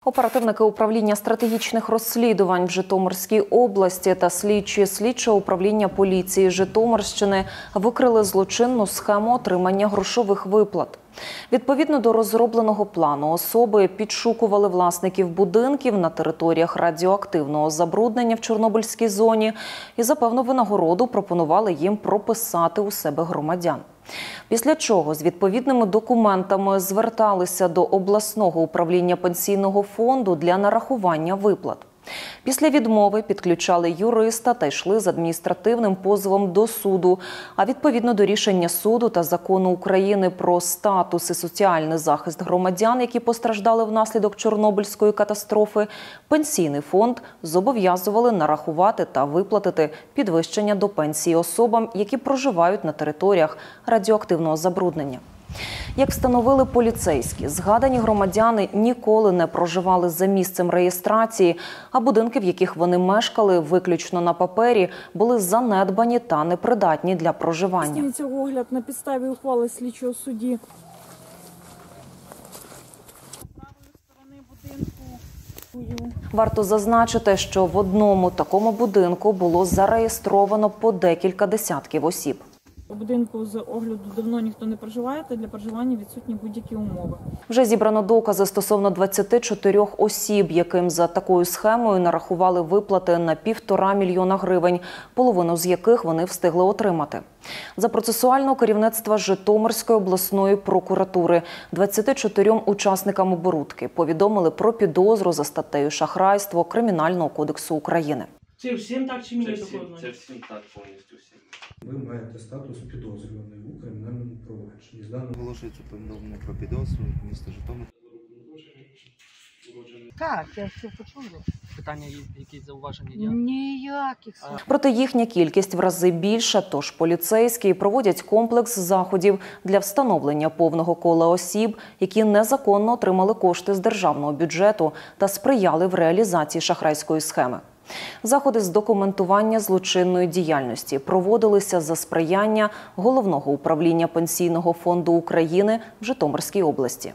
Оперативники управління стратегічних розслідувань в Житомирській області та слідчі слідчого управління поліції Житомирщини викрили злочинну схему отримання грошових виплат. Відповідно до розробленого плану, особи підшукували власників будинків на територіях радіоактивного забруднення в Чорнобильській зоні і за певну винагороду пропонували їм прописати у себе громадян. Після чого з відповідними документами зверталися до обласного управління пенсійного фонду для нарахування виплат. Після відмови підключали юриста та йшли з адміністративним позовом до суду. А відповідно до рішення суду та закону України про статус і соціальний захист громадян, які постраждали внаслідок Чорнобильської катастрофи, пенсійний фонд зобов'язували нарахувати та виплатити підвищення до пенсії особам, які проживають на територіях радіоактивного забруднення. Як встановили поліцейські, згадані громадяни ніколи не проживали за місцем реєстрації, а будинки, в яких вони мешкали виключно на папері, були занедбані та непридатні для проживання. Здійснюється огляд на підставі ухвали слідчого судді. Варто зазначити, що в одному такому будинку було зареєстровано по декілька десятків осіб. У будинку з огляду давно ніхто не проживає, та для проживання відсутні будь-які умови. Вже зібрано докази стосовно 24 осіб, яким за такою схемою нарахували виплати на 1,5 мільйона гривень, половину з яких вони встигли отримати. За процесуального керівництва Житомирської обласної прокуратури 24 учасникам оборудки повідомили про підозру за статтею «Шахрайство» Кримінального кодексу України. Це всім так чи мені доходно? Це всім так, повністю всім. Ви маєте статус підозрюваний у кримінальному провадженні. Оголошується повідомлення про підозру міста Житомир. Так, я все почув. Питання, якісь зауваження є? Ніяких. Проте їхня кількість в рази більша, тож поліцейські проводять комплекс заходів для встановлення повного кола осіб, які незаконно отримали кошти з державного бюджету та сприяли в реалізації шахрайської схеми. Заходи з документування злочинної діяльності проводилися за сприяння Головного управління Пенсійного фонду України в Житомирській області.